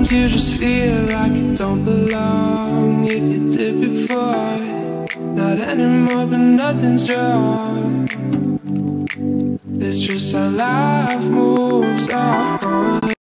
Sometimes you just feel like you don't belong. If you did before, not anymore, but nothing's wrong. It's just how life moves on.